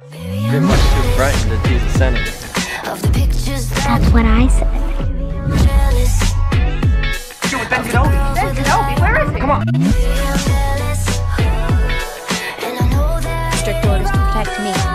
You're much too frightened to tease a senator. That's what I said. Ben Kenobi. Ben Kenobi, where is he? Come on. Strict orders to protect me.